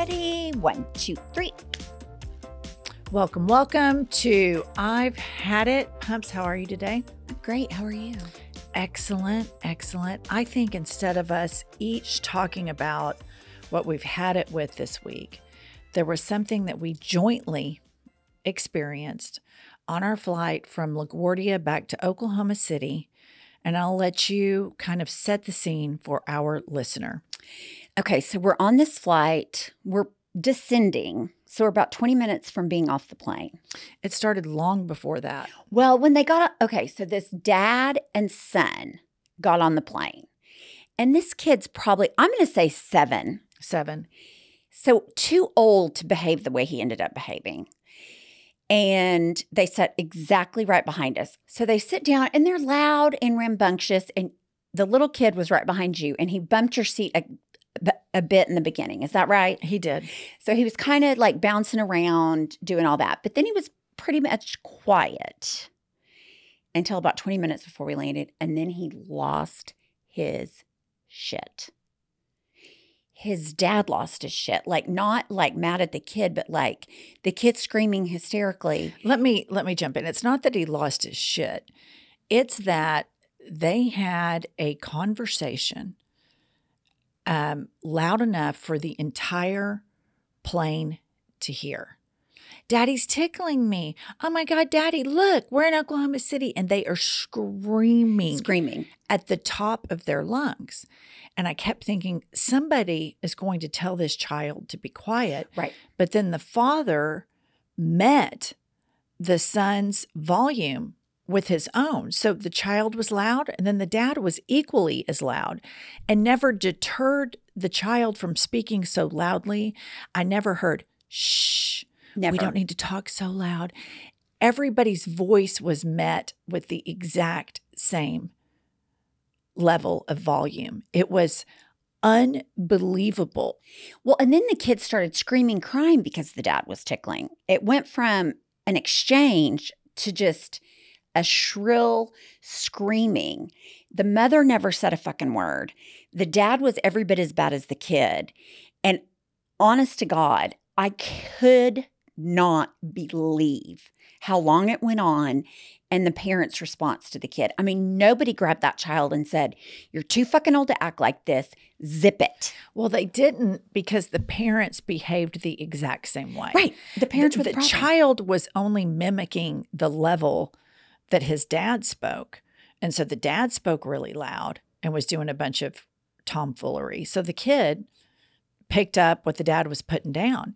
Ready? 1, 2, 3. Welcome to I've Had It. Pumps, how are you today? Great. How are you? Excellent. I think instead of us each talking about what we've had it with this week, there was something that we jointly experienced on our flight from LaGuardia back to Oklahoma City. And I'll let you kind of set the scene for our listener. Okay, so we're on this flight. We're descending. So we're about 20 minutes from being off the plane. It started long before that. Well, when they got so this dad and son got on the plane. And this kid's probably, I'm going to say 7. 7. So too old to behave the way he ended up behaving. And they sat exactly right behind us. So they sit down and they're loud and rambunctious. And the little kid was right behind you and he bumped your seat a bit in the beginning. Is that right? He did. So he was kind of like bouncing around, doing all that. But then he was pretty much quiet until about 20 minutes before we landed. And then he lost his shit. His dad lost his shit. Like not like mad at the kid, but like the kid screaming hysterically. Let me jump in. It's not that he lost his shit. It's that they had a conversation loud enough for the entire plane to hear. Daddy's tickling me. Oh my God, Daddy, look, we're in Oklahoma City. And they are screaming at the top of their lungs. And I kept thinking, somebody is going to tell this child to be quiet. Right. But then the father met the son's volume with his own. So the child was loud, and then the dad was equally as loud and never deterred the child from speaking so loudly. I never heard, shh, Never. We don't need to talk so loud. Everybody's voice was met with the exact same level of volume. It was unbelievable. Well, and then the kid started screaming, crying because the dad was tickling. It went from an exchange to just a shrill screaming. The mother never said a fucking word. The dad was every bit as bad as the kid. And honest to God, I could not believe how long it went on and the parents' response to the kid. I mean, nobody grabbed that child and said, you're too fucking old to act like this. Zip it. Well, they didn't because the parents behaved the exact same way. Right. The parents were the problem. Child was only mimicking the level that his dad spoke. And so the dad spoke really loud and was doing a bunch of tomfoolery. So the kid picked up what the dad was putting down.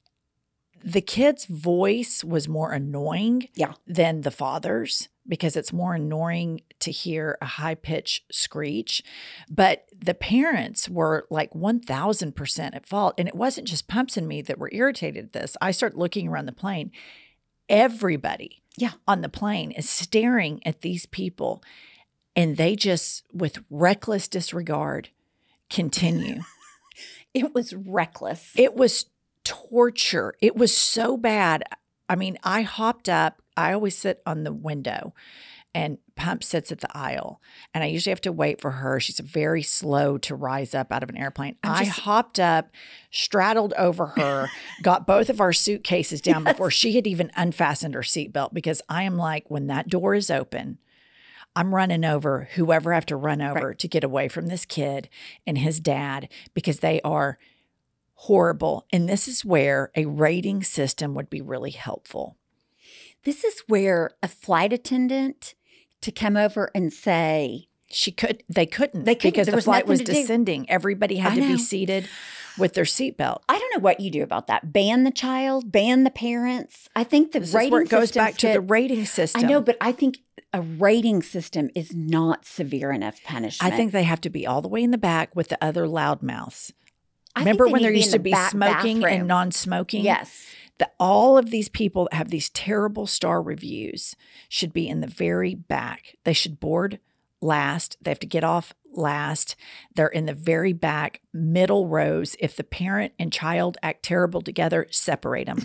The kid's voice was more annoying than the father's because it's more annoying to hear a high-pitched screech. But the parents were like 1,000% at fault. And it wasn't just Pumps and me that were irritated at this. I started looking around the plane. Everybody on the plane is staring at these people, and they just, with reckless disregard, continue. It was reckless. It was torture. It was so bad. I mean, I hopped up. I always sit on the window, and Pump sits at the aisle, and I usually have to wait for her. She's very slow to rise up out of an airplane. I hopped up, straddled over her, got both of our suitcases down before she had even unfastened her seatbelt, because I am like, when that door is open, I'm running over whoever I have to run over to get away from this kid and his dad, because they are horrible. And this is where a rating system would be really helpful. This is where a flight attendant to come over and say they couldn't because the flight was descending. Everybody had to be seated with their seatbelt. I don't know what you do about that. Ban the child, ban the parents. I think the rating system goes back to the rating system. I know, but I think a rating system is not severe enough punishment. I think they have to be all the way in the back with the other loudmouths. Remember when there used to be smoking and non-smoking? Yes. All of these people that have these terrible star reviews should be in the very back. They should board last. They have to get off last. They're in the very back, middle rows. If the parent and child act terrible together, separate them.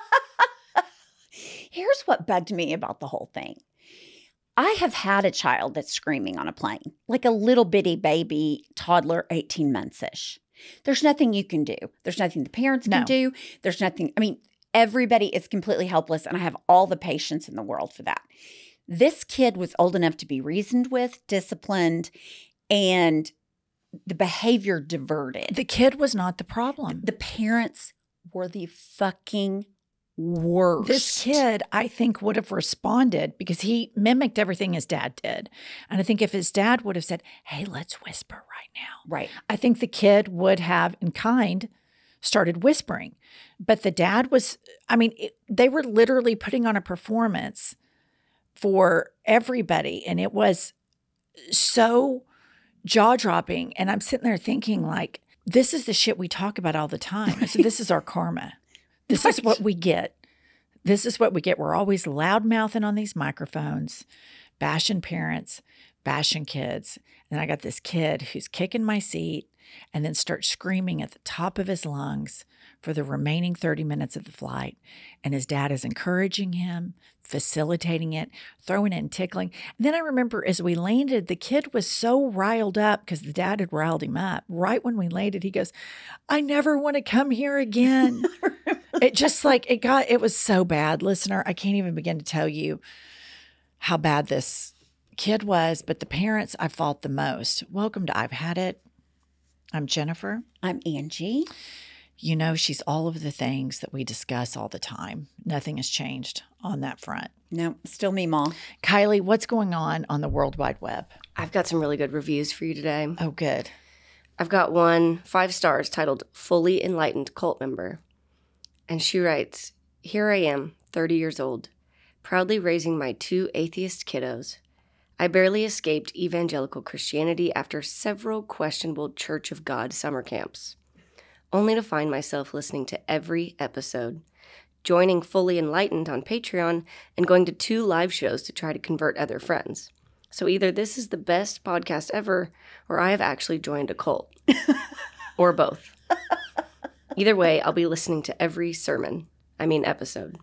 Here's what bugged me about the whole thing. I have had a child that's screaming on a plane, like a little bitty baby toddler, 18 months-ish. There's nothing you can do. There's nothing the parents can No. do. There's nothing. I mean, everybody is completely helpless, and I have all the patience in the world for that. This kid was old enough to be reasoned with, disciplined, and the behavior diverted. The kid was not the problem. The parents were the fucking worst. This kid, I think, would have responded because he mimicked everything his dad did. And I think if his dad would have said, hey, let's whisper right now. Right. I think the kid would have, in kind, started whispering. But the dad was, I mean, they were literally putting on a performance for everybody. And it was so jaw-dropping. And I'm sitting there thinking, like, this is the shit we talk about all the time. So this is our karma. This is what we get. This is what we get. We're always loud-mouthing on these microphones, bashing parents, bashing kids. And I got this kid who's kicking my seat and then starts screaming at the top of his lungs for the remaining 30 minutes of the flight. And his dad is encouraging him, facilitating it, throwing it and tickling. And then I remember as we landed, the kid was so riled up because the dad had riled him up. Right when we landed, he goes, I never want to come here again. It just like, it was so bad. Listener, I can't even begin to tell you how bad this kid was, but the parents I fought the most. Welcome to I've Had It. I'm Jennifer. I'm Angie. You know, she's all of the things that we discuss all the time. Nothing has changed on that front. No, still me, Ma. Kiley, what's going on the World Wide Web? I've got some really good reviews for you today. Oh, good. I've got one 5 stars titled Fully Enlightened Cult Member. And she writes, here I am, 30 years old, proudly raising my 2 atheist kiddos. I barely escaped evangelical Christianity after several questionable Church of God summer camps, only to find myself listening to every episode, joining Fully Enlightened on Patreon, and going to 2 live shows to try to convert other friends. So either this is the best podcast ever, or I have actually joined a cult. Or both. Either way, I'll be listening to every episode.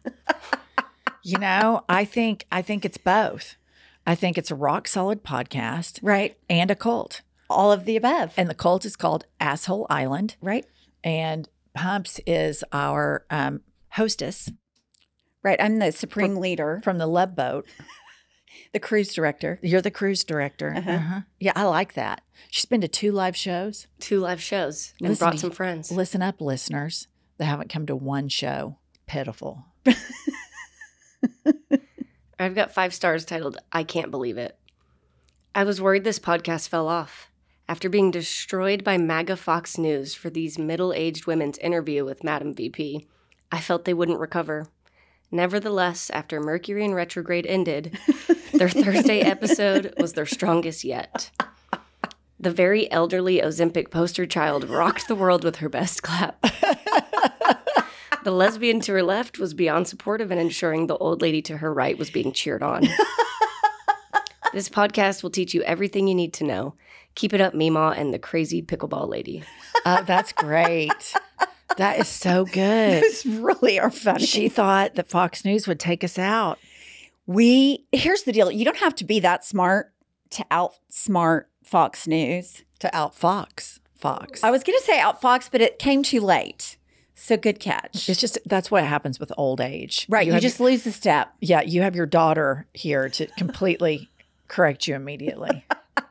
You know, I think it's both. I think it's a rock solid podcast. Right. And a cult. All of the above. And the cult is called Asshole Island. Right. And Pumps is our hostess. Right. I'm the supreme leader. From the Love Boat. The cruise director. You're the cruise director. Uh-huh. Yeah, I like that. She's been to 2 live shows. 2 live shows and brought some friends. Listen up, listeners. They haven't come to 1 show. Pitiful. I've got 5 stars titled I Can't Believe It. I was worried this podcast fell off. After being destroyed by MAGA Fox News for these middle-aged women's interview with Madam VP, I felt they wouldn't recover. Nevertheless, after Mercury in retrograde ended, their Thursday episode was their strongest yet. The very elderly Ozempic poster child rocked the world with her best clap. The lesbian to her left was beyond supportive and ensuring the old lady to her right was being cheered on. This podcast will teach you everything you need to know. Keep it up, Meemaw and the crazy pickleball lady. That's great. That is so good. Those really are funny. She thought that Fox News would take us out. Here's the deal. You don't have to be that smart to outsmart Fox News. To outfox Fox. I was going to say outfox, but it came too late. So good catch. It's just, that's what happens with old age. Right. You just lose the step. Yeah. You have your daughter here to completely correct you immediately.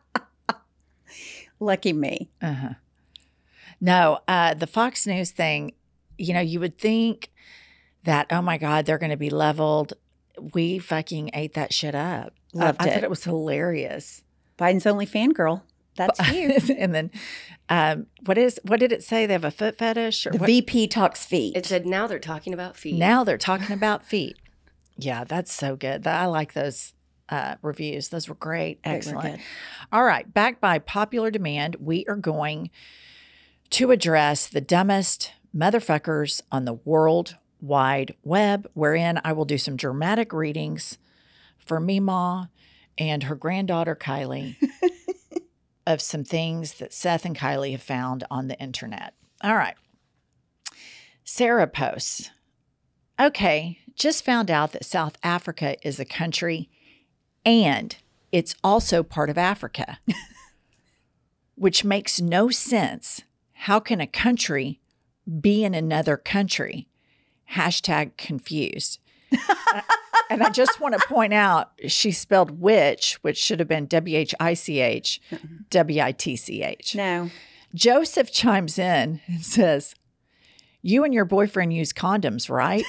Lucky me. Uh-huh. No, the Fox News thing, you know, you would think that, oh my God, they're going to be leveled. We fucking ate that shit up. Loved I it. thought it was hilarious. Biden's only fangirl. That's you. And then, what did it say? They have a foot fetish? Or The what? VP talks feet. It said now they're talking about feet. Now they're talking about feet. Yeah, that's so good. I like those reviews. Those were great. Excellent. good. All right. Back by popular demand, we are going to address the dumbest motherfuckers on the World Wide Web, wherein I will do some dramatic readings for Meemaw and her granddaughter, Kiley, of some things that Seth and Kiley have found on the internet. All right. Sarah posts, okay, just found out that South Africa is a country and it's also part of Africa, which makes no sense How can a country be in another country? #confused. And I just want to point out, she spelled witch, which should have been WHICH, WITCH. No. Joseph chimes in and says, "You and your boyfriend use condoms, right?"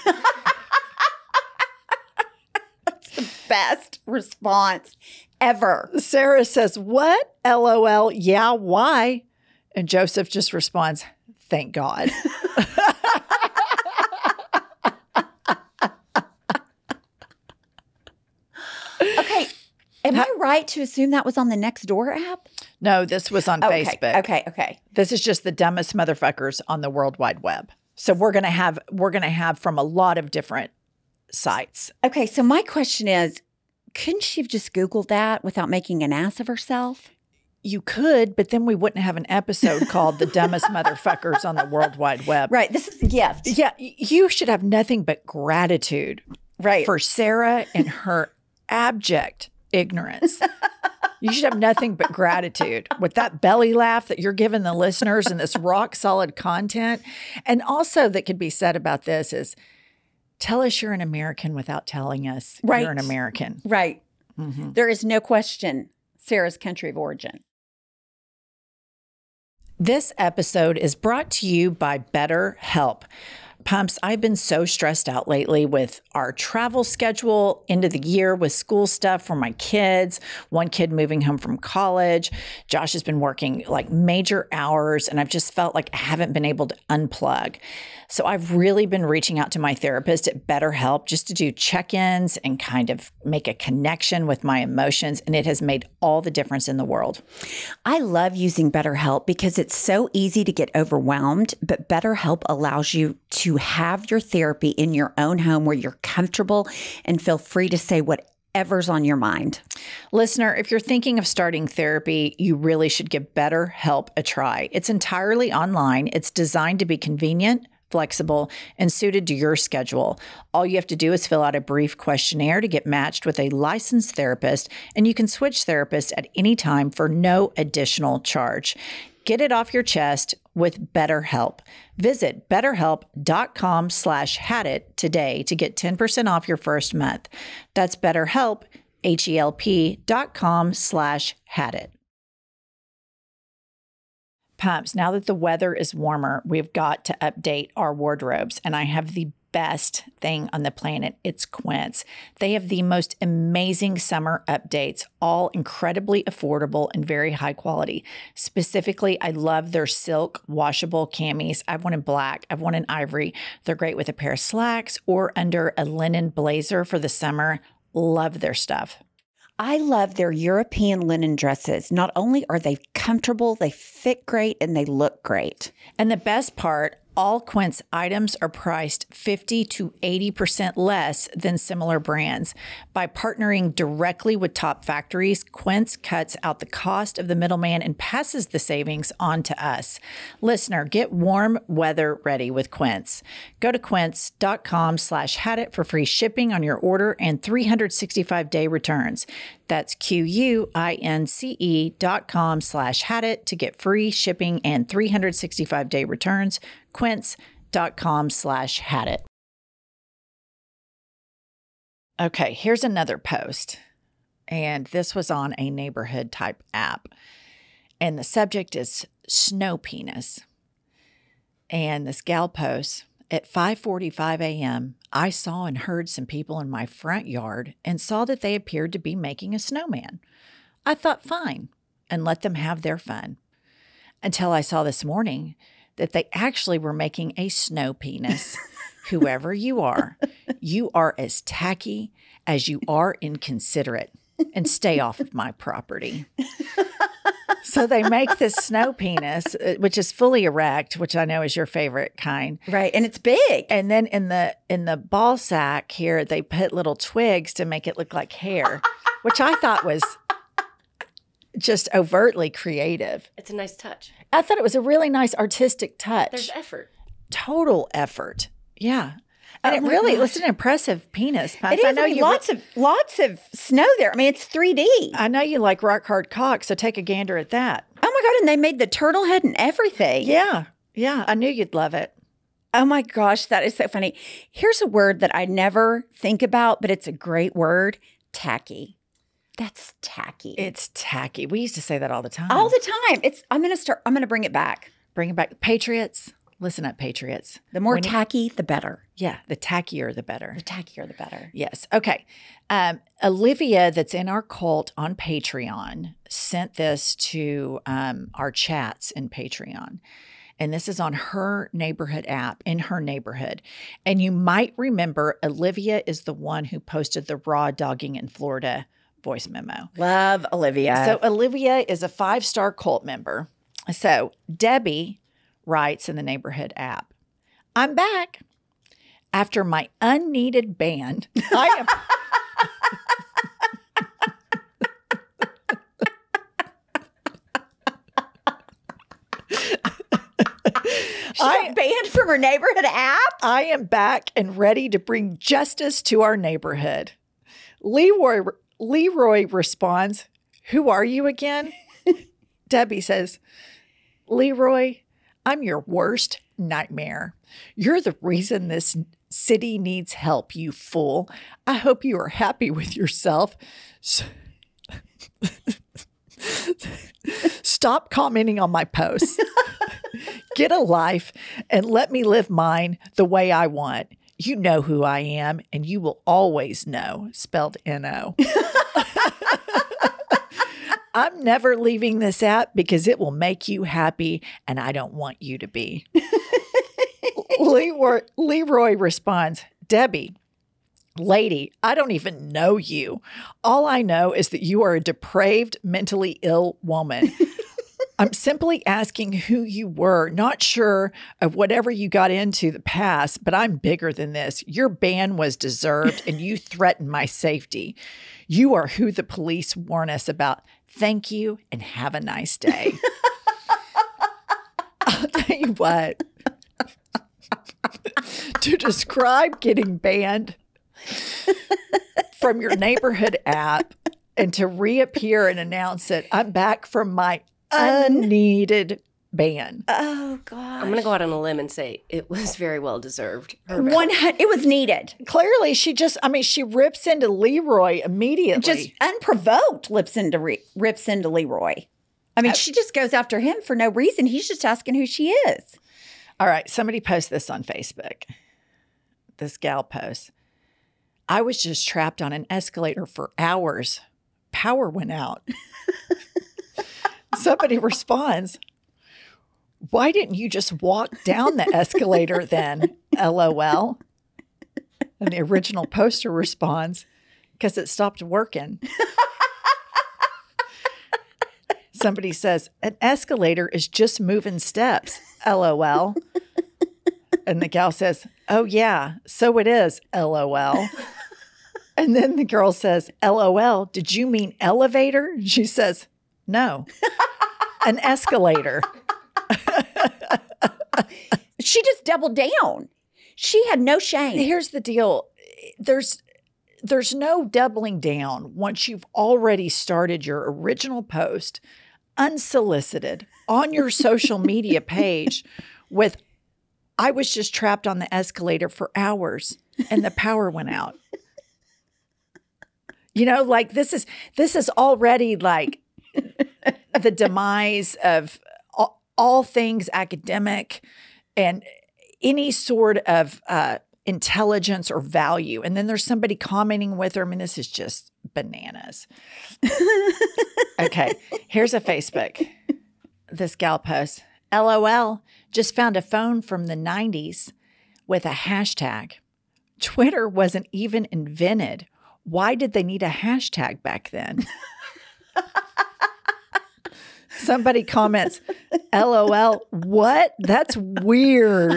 That's the best response ever. Sarah says, "What? LOL. Yeah, why?" And Joseph just responds, "Thank God." Okay. Am I right to assume that was on the NextDoor app? No, this was on Facebook. Okay. This is just the dumbest motherfuckers on the World Wide Web. So we're gonna have from a lot of different sites. Okay, so my question is, couldn't she have just Googled that without making an ass of herself? You could, but then we wouldn't have an episode called "The Dumbest Motherfuckers on the World Wide Web." Right. This is a gift. Yeah, you should have nothing but gratitude, Right. for Sarah and her abject ignorance. You should have nothing but gratitude with that belly laugh that you're giving the listeners and this rock solid content. And also that could be said about this is, tell us you're an American without telling us Right. you're an American. Right. Mm-hmm. There is no question Sarah's country of origin. This episode is brought to you by BetterHelp. Pumps, I've been so stressed out lately with our travel schedule, end of the year with school stuff for my kids, one kid moving home from college. Josh has been working like major hours, and I've just felt like I haven't been able to unplug. So I've really been reaching out to my therapist at BetterHelp just to do check-ins and kind of make a connection with my emotions, and it has made all the difference in the world. I love using BetterHelp because it's so easy to get overwhelmed, but BetterHelp allows you to have your therapy in your own home where you're comfortable and feel free to say whatever's on your mind. Listener, if you're thinking of starting therapy, you really should give BetterHelp a try. It's entirely online. It's designed to be convenient, flexible, and suited to your schedule. All you have to do is fill out a brief questionnaire to get matched with a licensed therapist, and you can switch therapists at any time for no additional charge. Get it off your chest with BetterHelp. Visit betterhelp.com/hadit today to get 10% off your first month. That's BetterHelp, HELP.com/hadit. Pumps, now that the weather is warmer, we've got to update our wardrobes, and I have the best thing on the planet. It's Quince. They have the most amazing summer updates, all incredibly affordable and very high quality. Specifically, I love their silk washable camis. I've one in black. I've one in ivory. They're great with a pair of slacks or under a linen blazer for the summer. Love their stuff. I love their European linen dresses. Not only are they comfortable, they fit great and they look great. And the best part, all Quince items are priced 50 to 80% less than similar brands. By partnering directly with top factories, Quince cuts out the cost of the middleman and passes the savings on to us. Listener, get warm weather ready with Quince. Go to quince.com/hadit for free shipping on your order and 365-day returns. That's QUINCE.com/hadit to get free shipping and 365-day returns. Quince.com/hadit. Okay, here's another post. And this was on a neighborhood type app. And the subject is snow penis. And this gal posts, at 5:45 a.m., I saw and heard some people in my front yard and saw that they appeared to be making a snowman. I thought fine and let them have their fun. Until I saw this morning that they actually were making a snow penis. Whoever you are as tacky as you are inconsiderate, and stay off of my property. So they make this snow penis, which is fully erect, which I know is your favorite kind. Right. And it's big. And then in the ball sack here, they put little twigs to make it look like hair, which I thought was just overtly creative. It's a nice touch. I thought it was a really nice artistic touch. There's effort. Total effort. Yeah. And it really was an impressive penis. It is. I know lots of snow there. I mean, it's 3D. I know you like rock hard cock, so take a gander at that. Oh my God, and they made the turtle head and everything. Yeah. Yeah. I knew you'd love it. Oh my gosh, that is so funny. Here's a word that I never think about, but it's a great word. Tacky. That's tacky. It's tacky. We used to say that all the time. All the time. I'm gonna bring it back. Bring it back. Patriots. Listen up, Patriots. The more tacky, the better. Yeah. The tackier, the better. The tackier, the better. Yes. Okay. Olivia, that's in our cult on Patreon, sent this to our chats in Patreon. And this is on her neighborhood app in her neighborhood. And you might remember Olivia is the one who posted the raw dogging in Florida voice memo. Love Olivia. So Olivia is a 5-star cult member. So Debbie writes in the neighborhood app, I'm back. After my unneeded ban, I am... She got banned from her neighborhood app? I am back and ready to bring justice to our neighborhood. Leroy responds, who are you again? Debbie says, Leroy, I'm your worst nightmare. You're the reason this city needs help, you fool. I hope you are happy with yourself. Stop commenting on my posts. Get a life and let me live mine the way I want. You know who I am, and you will always know, spelled N-O. I'm never leaving this app because it will make you happy, and I don't want you to be. Leroy responds, Debbie, lady, I don't even know you. All I know is that you are a depraved, mentally ill woman. I'm simply asking who you were, not sure of whatever you got into the past, but I'm bigger than this. Your ban was deserved and you threatened my safety. You are who the police warn us about. Thank you and have a nice day. I'll tell you what, to describe getting banned from your neighborhood app and to reappear and announce it, I'm back from my unneeded ban. Oh, God. I'm going to go out on a limb and say it was very well deserved. It was needed. Clearly, she rips into Leroy immediately. Just unprovoked rips into Leroy. I mean, she just goes after him for no reason. He's just asking who she is. All right. Somebody post this on Facebook. This gal posts, I was just trapped on an escalator for hours. Power went out. Somebody responds, why didn't you just walk down the escalator then? LOL. And the original poster responds, because it stopped working. Somebody says, an escalator is just moving steps. LOL. And the gal says, oh yeah, so it is. LOL. And then the girl says, LOL, did you mean elevator? And she says, no, an escalator. She just doubled down. She had no shame. Here's the deal. There's no doubling down once you've already started your original post unsolicited on your social media page with, I was just trapped on the escalator for hours and the power went out. You know, like this is already like the demise of all things academic and any sort of intelligence or value. And then there's somebody commenting with her. I mean, this is just bananas. Okay, here's a Facebook. This gal posts, LOL, just found a phone from the 90s with a hashtag. Twitter wasn't even invented. Why did they need a hashtag back then? Somebody comments, LOL, what? That's weird.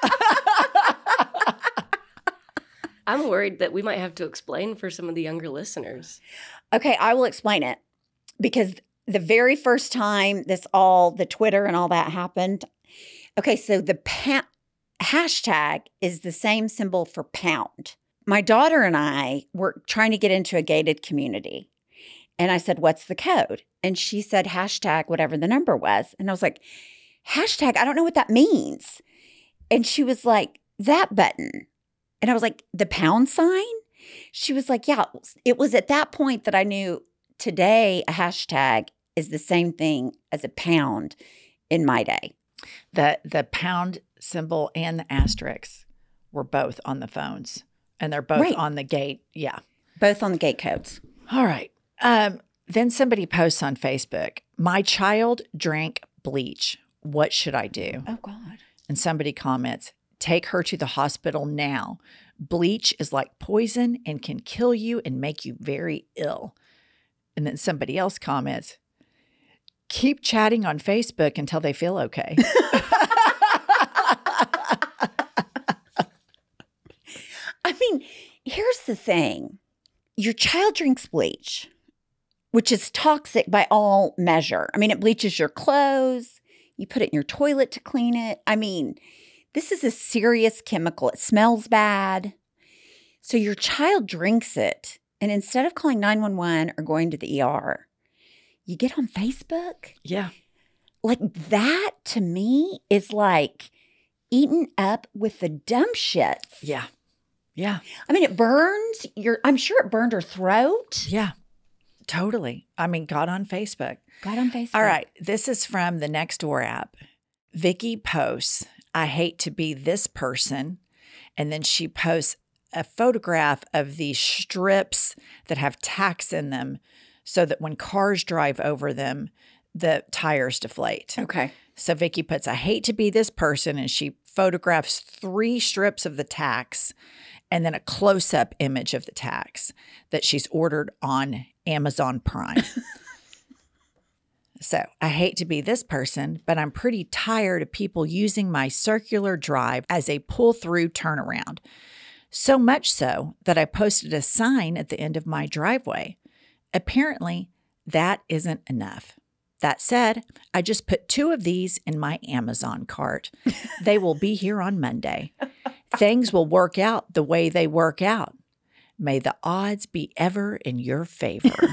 I'm worried that we might have to explain for some of the younger listeners. Okay, I will explain it. Because the very first time the Twitter and all that happened, okay, so the hashtag is the same symbol for pound. My daughter and I were trying to get into a gated community. And I said, what's the code? And she said, hashtag whatever the number was. And I was like, hashtag, I don't know what that means. And she was like, that button. And I was like, the pound sign? She was like, yeah. It was at that point that I knew today a hashtag is the same thing as a pound in my day. The pound symbol and the asterisk were both on the phones. And they're both on the gate. Yeah. Both on the gate codes. All right. Then somebody posts on Facebook, my child drank bleach. What should I do? Oh, God. And somebody comments, take her to the hospital now. Bleach is like poison and can kill you and make you very ill. And then somebody else comments, keep chatting on Facebook until they feel okay. I mean, here's the thing. Your child drinks bleach, which is toxic by all measure. I mean, it bleaches your clothes. You put it in your toilet to clean it. I mean, this is a serious chemical. It smells bad. So your child drinks it. And instead of calling 911 or going to the ER, you get on Facebook? Yeah. Like that to me is like eaten up with the dumb shits. Yeah. Yeah. I mean, it burns I'm sure it burned her throat. Yeah. Totally. I mean, got on Facebook. All right. This is from the NextDoor app. Vicky posts, I hate to be this person. And then she posts a photograph of these strips that have tacks in them so that when cars drive over them, the tires deflate. Okay. So Vicky puts, I hate to be this person. And she photographs 3 strips of the tacks and then a close-up image of the tacks that she's ordered on Amazon Prime. So I hate to be this person, but I'm pretty tired of people using my circular drive as a pull-through turnaround. So much so that I posted a sign at the end of my driveway. Apparently, that isn't enough. That said, I just put 2 of these in my Amazon cart. They will be here on Monday. Things will work out the way they work out. May the odds be ever in your favor.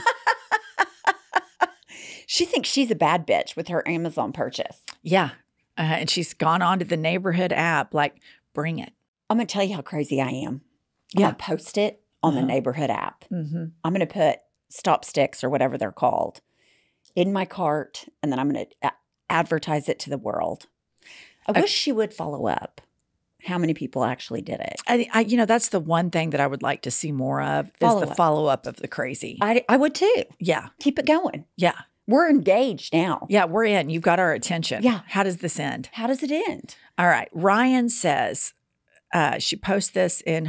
She thinks she's a bad bitch with her Amazon purchase. Yeah. And she's gone on to the neighborhood app, like, bring it. I'm going to tell you how crazy I am. I'm going to post it on the neighborhood app. Mm-hmm. I'm going to put stop sticks or whatever they're called in my cart, and then I'm going to advertise it to the world. I wish she would follow up how many people actually did it. I that's the one thing that I would like to see more of is the follow-up of the crazy. I would too. Yeah. Keep it going. Yeah. We're engaged now. Yeah, we're in. You've got our attention. Yeah. How does this end? How does it end? All right. Ryan says he posts this in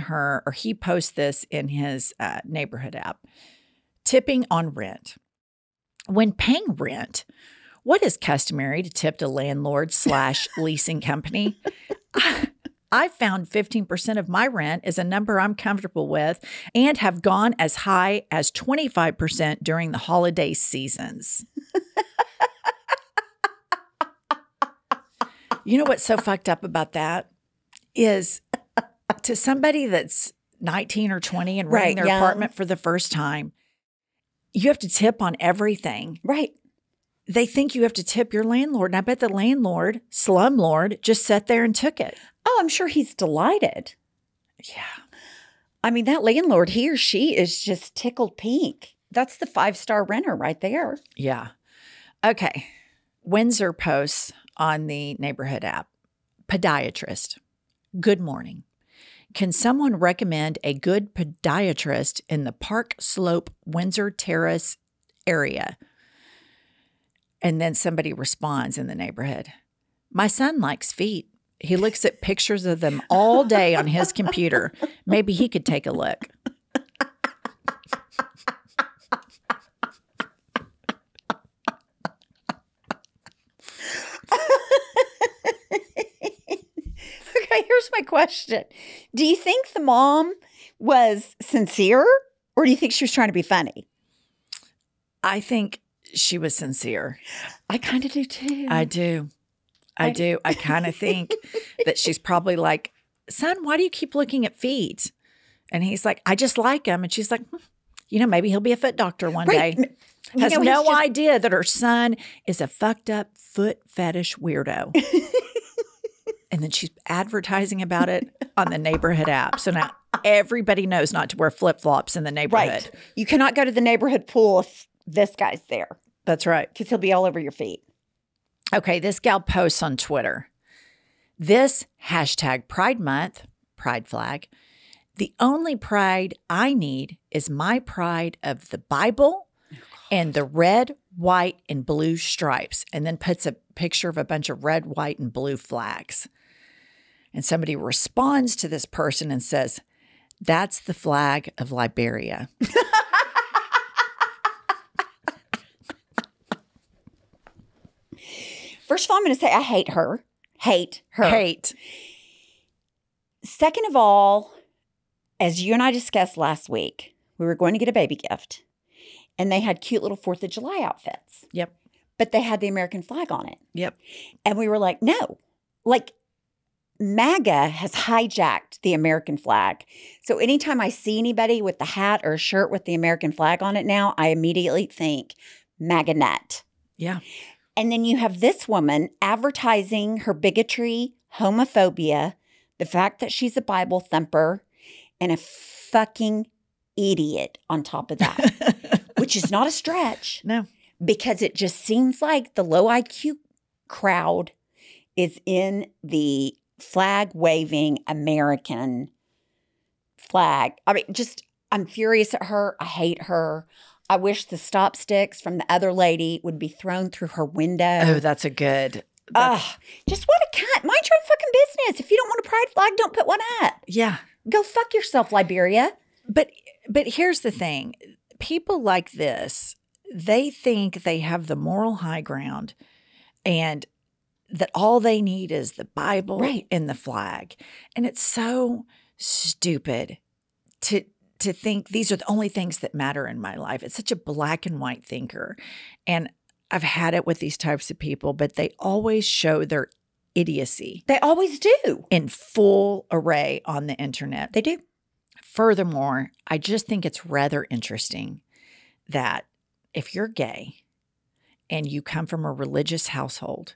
his neighborhood app. Tipping on rent. When paying rent, what is customary to tip the landlord/leasing company? I found 15% of my rent is a number I'm comfortable with and have gone as high as 25% during the holiday seasons. You know what's so fucked up about that is to somebody that's 19 or 20 and renting their apartment for the first time, you have to tip on everything. Right. They think you have to tip your landlord. And I bet the landlord, slumlord, just sat there and took it. Oh, I'm sure he's delighted. Yeah. I mean, that landlord, he or she is just tickled pink. That's the 5-star renter right there. Yeah. Okay. Windsor posts on the neighborhood app. Podiatrist. Good morning. Can someone recommend a good podiatrist in the Park Slope, Windsor Terrace area? And then somebody responds in the neighborhood. My son likes feet. He looks at pictures of them all day on his computer. Maybe he could take a look. Okay, here's my question. Do you think the mom was sincere, or do you think she was trying to be funny? I think she was sincere. I kind of do too. I do. I kind of think that she's probably like, son, why do you keep looking at feet? And he's like, I just like them. And she's like, maybe he'll be a foot doctor one Right. day. You Has know, no he's just- idea that her son is a fucked up foot fetish weirdo. And then she's advertising about it on the neighborhood app. So now everybody knows not to wear flip-flops in the neighborhood. Right. You cannot go to the neighborhood pool if this guy's there That's right. because he'll be all over your feet. Okay, this gal posts on Twitter. This hashtag Pride Month, pride flag. The only pride I need is my pride of the Bible and the red, white, and blue stripes. And then puts a picture of a bunch of red, white, and blue flags. And somebody responds to this person and says, that's the flag of Liberia. First of all, I'm going to say I hate her. Hate her. Hate. Second of all, as you and I discussed last week, we were going to get a baby gift. And they had cute little 4th of July outfits. Yep. But they had the American flag on it. Yep. And we were like, no. Like, MAGA has hijacked the American flag. So anytime I see anybody with the hat or a shirt with the American flag on it now, I immediately think MAGA nut. Yeah. And then you have this woman advertising her bigotry, homophobia, the fact that she's a Bible thumper, and a fucking idiot on top of that, which is not a stretch. No. Because it just seems like the low IQ crowd is in the flag-waving American flag. I mean, just, I'm furious at her. I hate her. I wish the stop sticks from the other lady would be thrown through her window. Oh, that's a good. Just what a cunt. Mind your own fucking business. If you don't want a pride flag, don't put one up. Yeah. Go fuck yourself, Liberia. But here's the thing. People like this, they think they have the moral high ground and that all they need is the Bible and the flag. And it's so stupid to think these are the only things that matter in my life. It's such a black and white thinker. And I've had it with these types of people, but they always show their idiocy. They always do. In full array on the internet. They do. Furthermore, I just think it's rather interesting that if you're gay and you come from a religious household,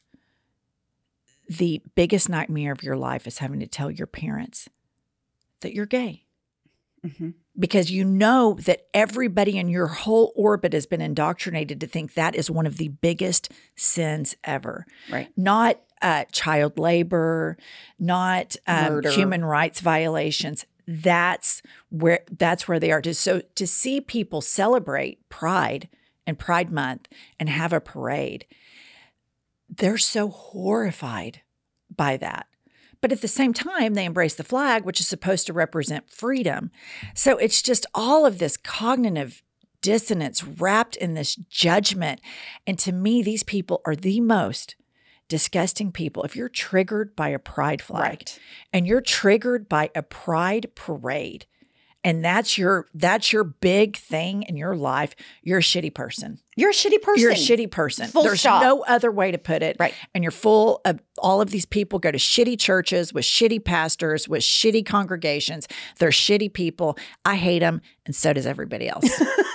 the biggest nightmare of your life is having to tell your parents that you're gay. Mm-hmm. Because you know that everybody in your whole orbit has been indoctrinated to think that is one of the biggest sins ever. Right. Not child labor, not human rights violations. That's where they are. So to see people celebrate Pride and Pride Month and have a parade, they're so horrified by that. But at the same time, they embrace the flag, which is supposed to represent freedom. So it's just all of this cognitive dissonance wrapped in this judgment. And to me, these people are the most disgusting people. If you're triggered by a pride flag and you're triggered by a pride parade, and that's your big thing in your life, you're a shitty person. You're a shitty person. You're a shitty person. There's stop. no other way to put it. Right. And you're full of all of these people go to shitty churches with shitty pastors, with shitty congregations. They're shitty people. I hate them, and so does everybody else.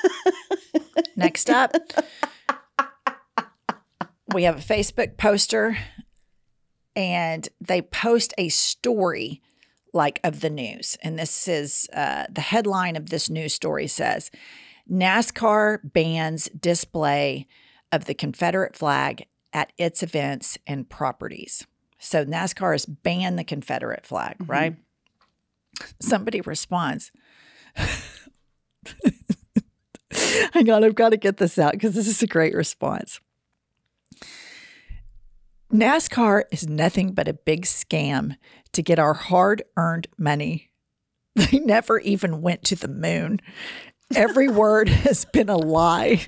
Next up, we have a Facebook poster, and they post a story like of the news. And this is the headline of this news story says, NASCAR bans display of the Confederate flag at its events and properties. So NASCAR has banned the Confederate flag, right? Somebody responds, hang on, I've got to get this out because this is a great response. NASCAR is nothing but a big scam to get our hard-earned money. They never even went to the moon. Every word has been a lie.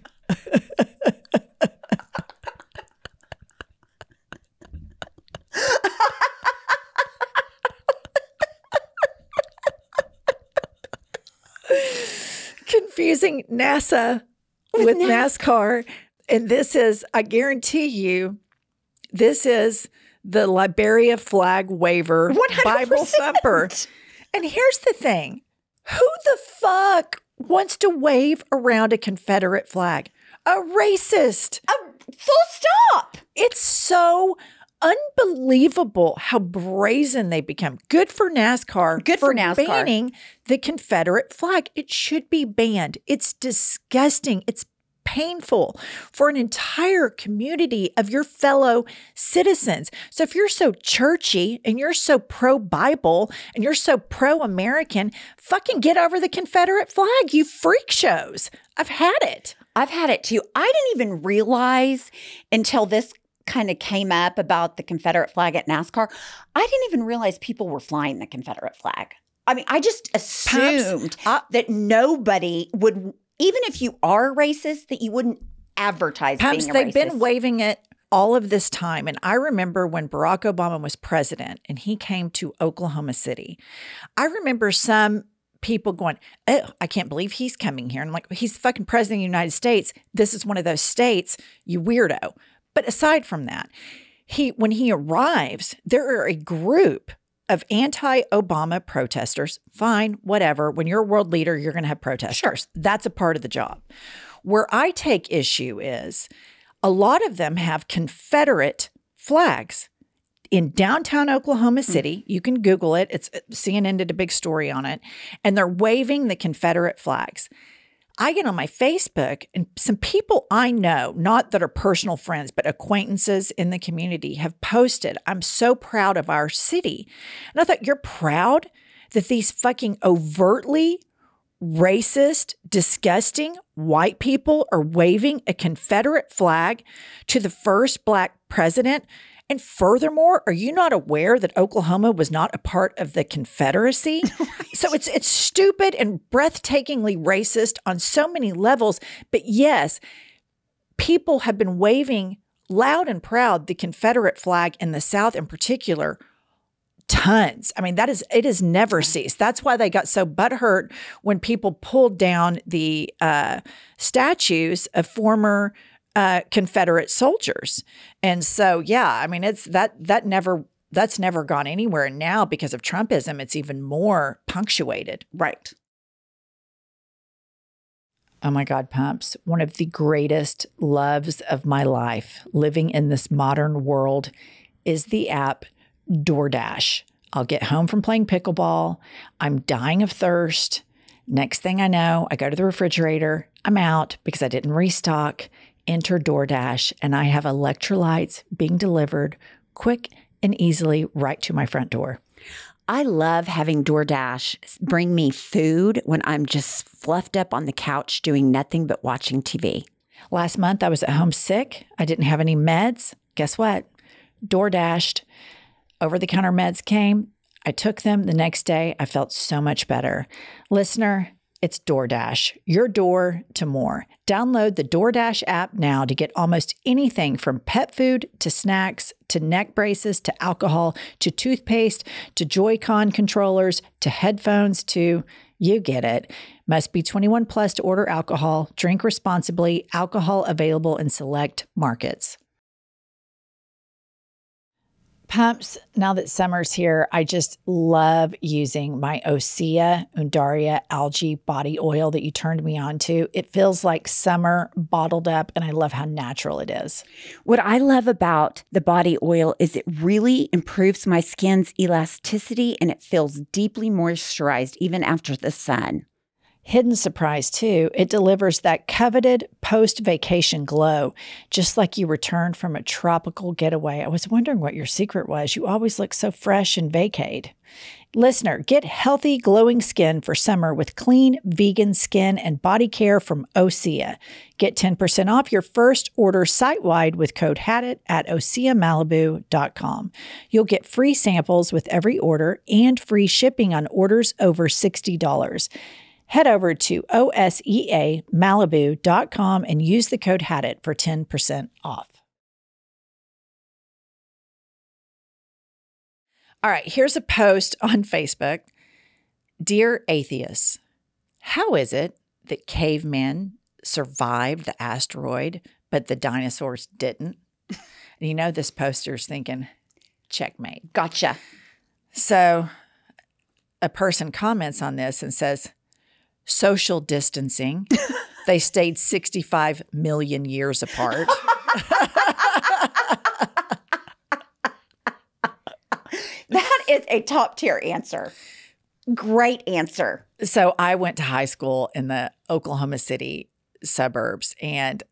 Confusing NASA with NASCAR. And this is, I guarantee you, this is the Liberia flag waver 100%. Bible thumper. And here's the thing. Who the fuck wants to wave around a Confederate flag? A racist. Full stop. It's so unbelievable how brazen they become. Good for NASCAR. Good for NASCAR. Banning the Confederate flag. It should be banned. It's disgusting. It's painful for an entire community of your fellow citizens. So if you're so churchy and you're so pro-Bible and you're so pro-American, fucking get over the Confederate flag, you freak shows. I've had it. I've had it too. I didn't even realize until this kind of came up about the Confederate flag at NASCAR. I didn't even realize people were flying the Confederate flag. I mean, I just assumed that nobody would, even if you are racist, that you wouldn't advertise being a racist. They've been waving it all of this time. And I remember when Barack Obama was president and he came to Oklahoma City, I remember some people going, oh, I can't believe he's coming here. And I'm like, he's the fucking president of the United States. This is one of those states, you weirdo. But aside from that, when he arrives, there are a group of anti-Obama protesters. Fine, whatever. When you're a world leader, you're going to have protesters. Sure. That's a part of the job. Where I take issue is a lot of them have Confederate flags. In downtown Oklahoma City, you can Google it. CNN did a big story on it. And they're waving the Confederate flags. I get on my Facebook and some people I know, not that are personal friends, but acquaintances in the community have posted, I'm so proud of our city. And I thought, you're proud that these fucking overtly racist, disgusting white people are waving a Confederate flag to the first Black president? And furthermore, are you not aware that Oklahoma was not a part of the Confederacy? Right. So it's stupid and breathtakingly racist on so many levels. But yes, people have been waving loud and proud the Confederate flag in the South in particular, tons. I mean, it has never ceased. That's why they got so butthurt when people pulled down the statues of former Confederate soldiers. And so, yeah, I mean, that's never gone anywhere. And now because of Trumpism, it's even more punctuated. Right. Oh my God, Pumps. One of the greatest loves of my life living in this modern world is the app DoorDash. I'll get home from playing pickleball. I'm dying of thirst. Next thing I know, I go to the refrigerator. I'm out because I didn't restock. Enter DoorDash, and I have electrolytes being delivered quick and easily right to my front door. I love having DoorDash bring me food when I'm just fluffed up on the couch doing nothing but watching TV. Last month, I was at home sick. I didn't have any meds. Guess what? DoorDashed. Over-the-counter meds came. I took them. The next day, I felt so much better. Listener, it's DoorDash, your door to more. Download the DoorDash app now to get almost anything from pet food to snacks to neck braces to alcohol to toothpaste to Joy-Con controllers to headphones to, you get it. Must be 21 plus to order alcohol. Drink responsibly. Alcohol available in select markets. Pumps, now that summer's here, I just love using my Osea Undaria algae body oil that you turned me on to. It feels like summer bottled up, and I love how natural it is. What I love about the body oil is it really improves my skin's elasticity, and it feels deeply moisturized even after the sun. Hidden surprise, too, it delivers that coveted post-vacation glow, just like you returned from a tropical getaway. I was wondering what your secret was. You always look so fresh and vacayed. Listener, get healthy, glowing skin for summer with clean, vegan skin and body care from Osea. Get 10% off your first order site-wide with code HADIT at OseaMalibu.com. You'll get free samples with every order and free shipping on orders over $60. Head over to OSEAMalibu.com and use the code HADIT for 10% off. All right, here's a post on Facebook. Dear atheists, how is it that cavemen survived the asteroid, but the dinosaurs didn't? And you know this poster's thinking, checkmate. Gotcha. So a person comments on this and says, social distancing. They stayed 65 million years apart. That is a top tier answer. Great answer. So I went to high school in the Oklahoma City suburbs, and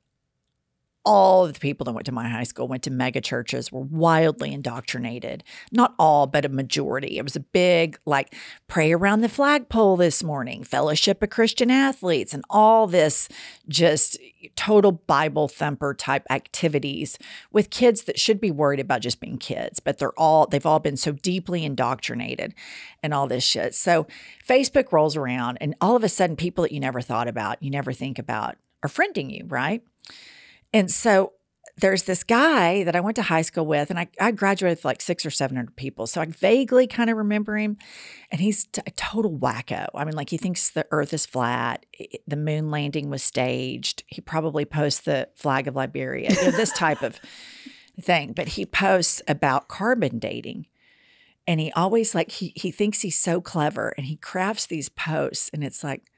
all of the people that went to my high school went to mega churches, were wildly indoctrinated. Not all, but a majority. It was a big, like, pray around the flagpole this morning, fellowship of Christian athletes, and all this just total Bible thumper type activities with kids that should be worried about just being kids, but they've all been so deeply indoctrinated and all this shit. So Facebook rolls around, and all of a sudden people that you never thought about, you never think about, are friending you, right? And so there's this guy that I went to high school with, and I graduated with like 600 or 700 people. So I vaguely kind of remember him, and he's a total wacko. I mean, like, he thinks the earth is flat. The moon landing was staged. He probably posts the flag of Liberia, this type of thing. But he posts about carbon dating. And he always he thinks he's so clever, and he crafts these posts. And it's like,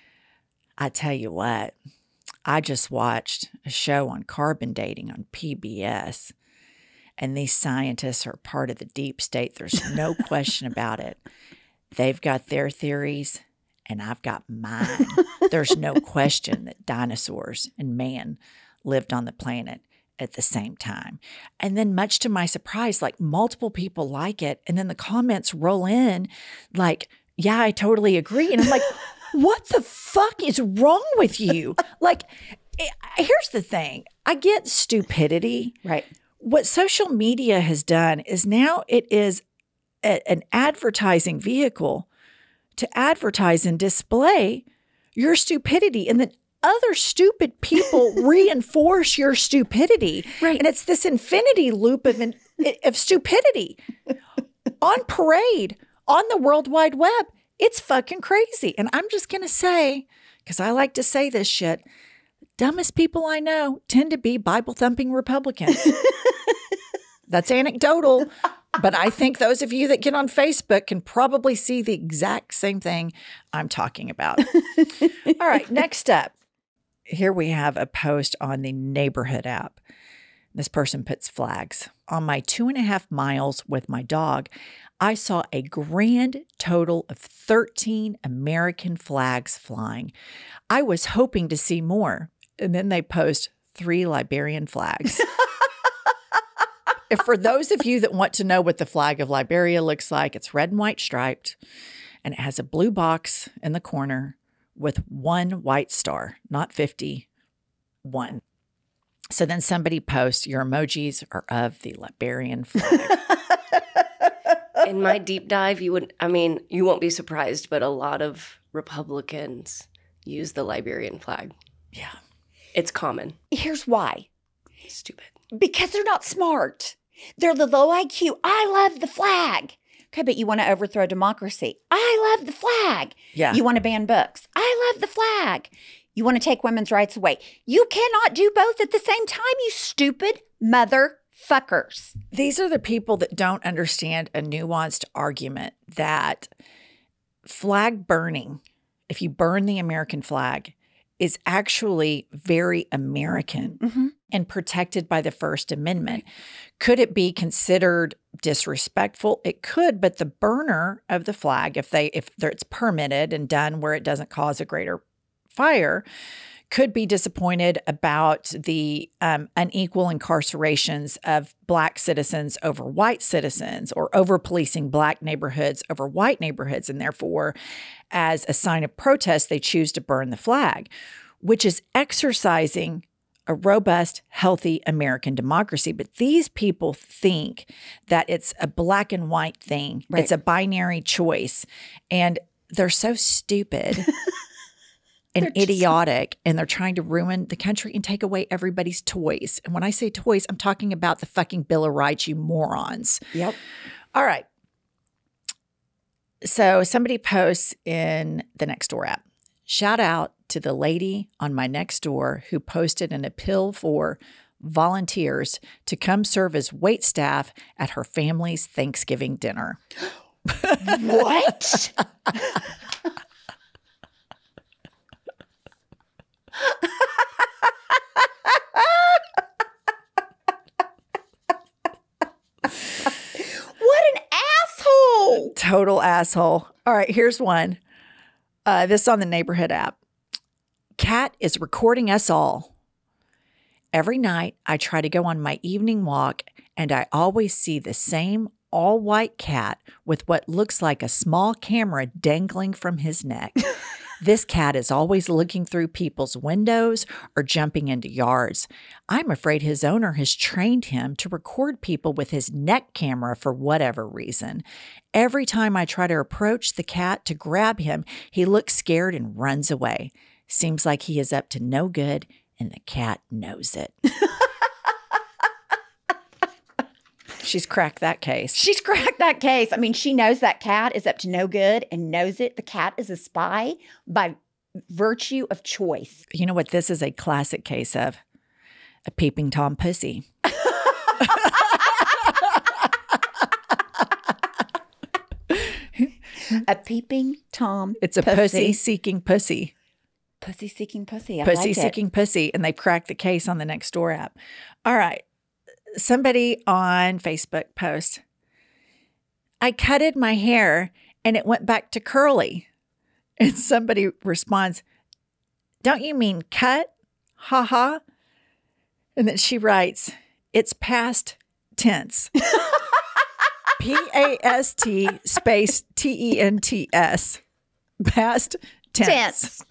I tell you what, I just watched a show on carbon dating on PBS, and these scientists are part of the deep state. There's no question about it. They've got their theories, and I've got mine. There's no question that dinosaurs and man lived on the planet at the same time. And then, much to my surprise, like, multiple people like it, and then the comments roll in like, yeah, I totally agree. And I'm like, what the fuck is wrong with you? Like, here's the thing. I get stupidity. Right. What social media has done is now it is an advertising vehicle to advertise and display your stupidity. And then other stupid people reinforce your stupidity. Right. And it's this infinity loop of stupidity on parade on the World Wide Web. It's fucking crazy. And I'm just going to say, because I like to say this shit, the dumbest people I know tend to be Bible-thumping Republicans. That's anecdotal, but I think those of you that get on Facebook can probably see the exact same thing I'm talking about. All right, next up. Here we have a post on the Neighborhood app. This person puts flags. On my 2.5 miles with my dog, I saw a grand total of 13 American flags flying. I was hoping to see more. And then they post 3 Liberian flags. If for those of you that want to know what the flag of Liberia looks like, it's red and white striped, and it has a blue box in the corner with 1 white star, not 50, 1. So then somebody posts, your emojis are of the Liberian flag. In my deep dive, you won't be surprised, but a lot of Republicans use the Liberian flag. Yeah. It's common. Here's why. Stupid. Because they're not smart. They're the low IQ. I love the flag. Okay, but you want to overthrow democracy. I love the flag. Yeah. You want to ban books. I love the flag. You want to take women's rights away. You cannot do both at the same time, you stupid motherfuckers. These are the people that don't understand a nuanced argument that flag burning, if you burn the American flag, is actually very American and protected by the First Amendment. Could it be considered disrespectful? It could, but the burner of the flag, if it's permitted and done where it doesn't cause a greater fire, could be disappointed about the unequal incarcerations of Black citizens over white citizens, or over policing Black neighborhoods over white neighborhoods. And therefore, as a sign of protest, they choose to burn the flag, which is exercising a robust, healthy American democracy. But these people think that it's a black and white thing. Right. It's a binary choice. And they're so stupid. And idiotic, and they're trying to ruin the country and take away everybody's toys. And when I say toys, I'm talking about the fucking Bill of Rights, you morons. Yep. All right. So somebody posts in the NextDoor app, shout out to the lady on my NextDoor who posted an appeal for volunteers to come serve as waitstaff at her family's Thanksgiving dinner. What? What an asshole. Total asshole. All right, here's one. This on the neighborhood app. Cat is recording us all. Every night I try to go on my evening walk and I always see the same all-white cat with what looks like a small camera dangling from his neck. This cat is always looking through people's windows or jumping into yards. I'm afraid his owner has trained him to record people with his neck camera for whatever reason. Every time I try to approach the cat to grab him, he looks scared and runs away. Seems like he is up to no good, and the cat knows it. She's cracked that case. She's cracked that case. I mean, she knows that cat is up to no good and knows it. The cat is a spy by virtue of choice. You know what this is a classic case of? A peeping Tom pussy. A peeping Tom It's a pussy seeking pussy. Pussy seeking pussy. I Pussy like seeking it. pussy. And they cracked the case on the NextDoor app. All right. Somebody on Facebook post, I cutted my hair and it went back to curly. And somebody responds, don't you mean cut? Ha ha. And then she writes, it's past tense. P-A-S-T space T-E-N-T-S. Past tense.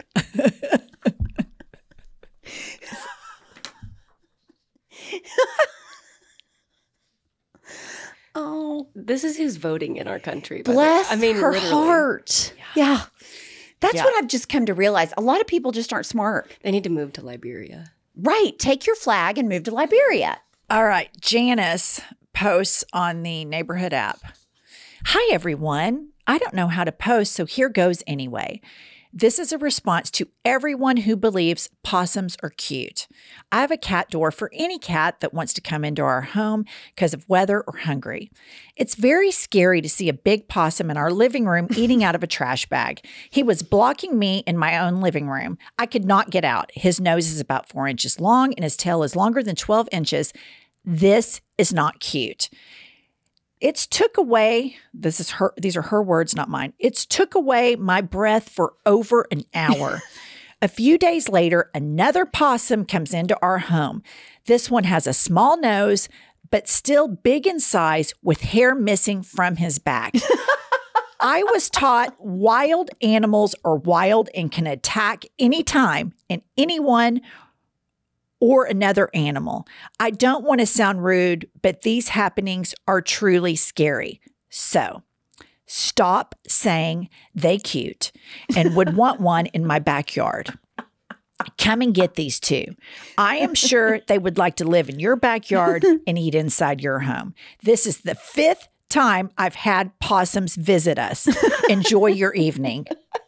Oh, This is who's voting in our country. by the way. bless I mean, her literally. heart. Yeah. That's Yeah. what I've just come to realize. A lot of people just aren't smart. They need to move to Liberia. Right. Take your flag and move to Liberia. All right. Janice posts on the neighborhood app. Hi, everyone. I don't know how to post, so here goes anyway. This is a response to everyone who believes possums are cute. I have a cat door for any cat that wants to come into our home because of weather or hungry. It's very scary to see a big possum in our living room eating out of a trash bag. He was blocking me in my own living room. I could not get out. His nose is about 4 inches long and his tail is longer than 12 inches. This is not cute. It's took away, these are her words, not mine. It's took away my breath for over an hour. A few days later, another possum comes into our home. This one has a small nose, but still big in size with hair missing from his back. I was taught wild animals are wild and can attack anytime and anyone or another animal. I don't want to sound rude, but these happenings are truly scary. So stop saying they cute and would want one in my backyard. Come and get these two. I am sure they would like to live in your backyard and eat inside your home. This is the 5th time I've had possums visit us. Enjoy your evening.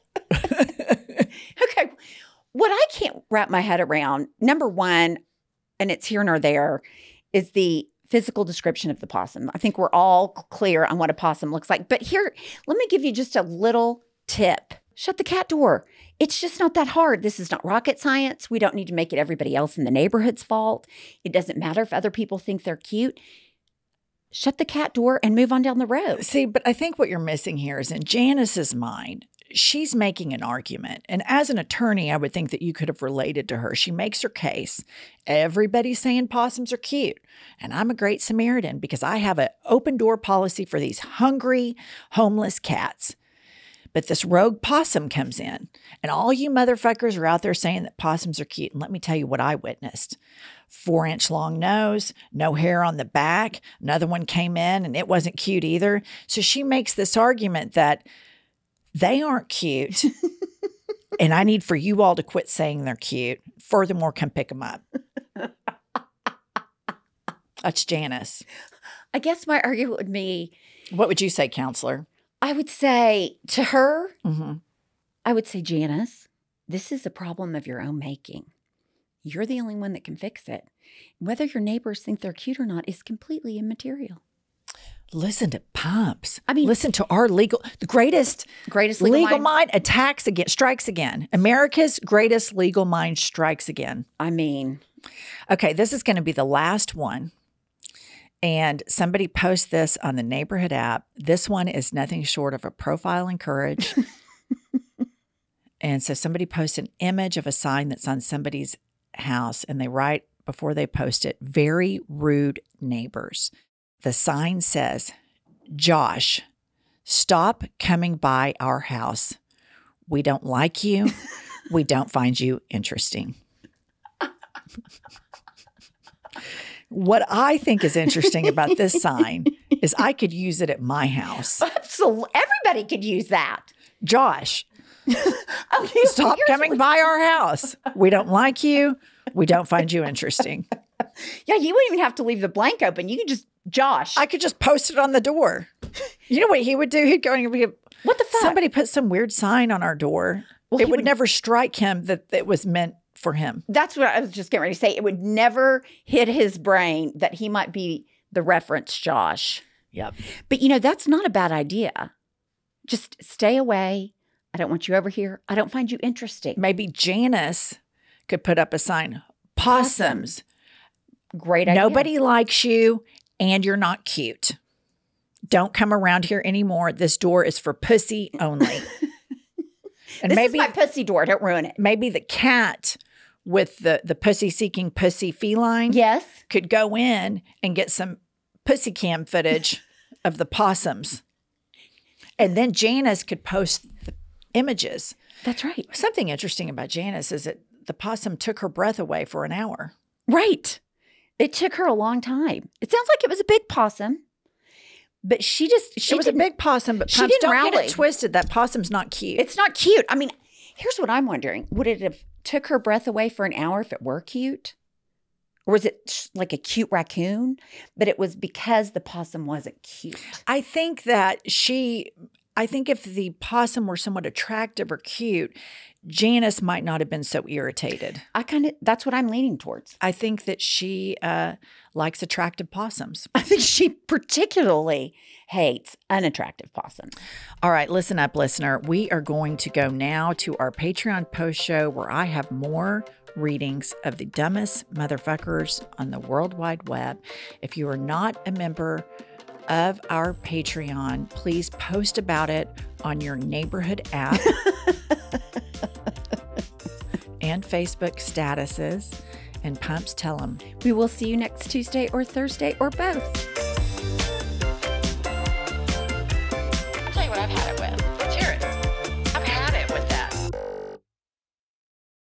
Okay. What I can't wrap my head around, number one, and it's here nor there, is the physical description of the possum. I think we're all clear on what a possum looks like. But here, let me give you just a little tip. Shut the cat door. It's just not that hard. This is not rocket science. We don't need to make it everybody else in the neighborhood's fault. It doesn't matter if other people think they're cute. Shut the cat door and move on down the road. See, but I think what you're missing here is in Janice's mind, she's making an argument. And as an attorney, I would think that you could have related to her. She makes her case. Everybody's saying possums are cute. And I'm a great Samaritan because I have an open door policy for these hungry, homeless cats. But this rogue possum comes in, and all you motherfuckers are out there saying that possums are cute. And let me tell you what I witnessed. 4-inch long nose, no hair on the back. Another one came in and it wasn't cute either. So she makes this argument that they aren't cute. And I need for you all to quit saying they're cute. Furthermore, come pick them up. That's Janice. I guess my argument would be, What would you say, counselor? I would say to her, Mm-hmm. I would say, Janice, this is a problem of your own making. You're the only one that can fix it. Whether your neighbors think they're cute or not is completely immaterial. Listen to Pumps. I mean, listen to our the greatest legal mind strikes again. America's greatest legal mind strikes again. I mean, Okay, this is going to be the last one. And somebody posts this on the neighborhood app. This one is nothing short of a profile in courage. And so somebody posts an image of a sign that's on somebody's house, and they write before they post it, very rude neighbors. The sign says, Josh, stop coming by our house. We don't like you. We don't find you interesting. What I think is interesting about this sign is I could use it at my house. Absolutely. Everybody could use that. Josh, stop coming by our house. We don't like you. We don't find you interesting. Yeah, you wouldn't even have to leave the blank open. You could just, Josh. I could just post it on the door. You know what he would do? He'd go and be, what the fuck? Somebody put some weird sign on our door. Well, it would never strike him that it was meant for him. That's what I was just getting ready to say. It would never hit his brain that he might be the reference Josh. Yep. But that's not a bad idea. Just stay away. I don't want you over here. I don't find you interesting. Maybe Janice could put up a sign. Possums. Great idea. Nobody likes you and you're not cute. Don't come around here anymore. This door is for pussy only. And this maybe is my pussy door. Don't ruin it. Maybe the cat with the pussy-seeking pussy feline could go in and get some pussy cam footage of the possums. And then Janice could post the images. That's right. Something interesting about Janice is that the possum took her breath away for an hour. Right. It took her a long time. It sounds like it was a big possum. But it was a big possum, but Pumps, don't get it twisted. That possum's not cute. It's not cute. I mean, here's what I'm wondering. Would it have took her breath away for an hour if it were cute? Or was it like a cute raccoon? But it was because the possum wasn't cute. I think if the possum were somewhat attractive or cute, Janice might not have been so irritated. That's what I'm leaning towards. I think that she likes attractive possums. I think she particularly hates unattractive possums. All right, listen up, listener. We are going to go now to our Patreon post show where I have more readings of the dumbest motherfuckers on the World Wide Web. If you are not a member of our Patreon, please post about it on your neighborhood app and Facebook statuses, and Pumps tell them. We will see you next Tuesday or Thursday or both.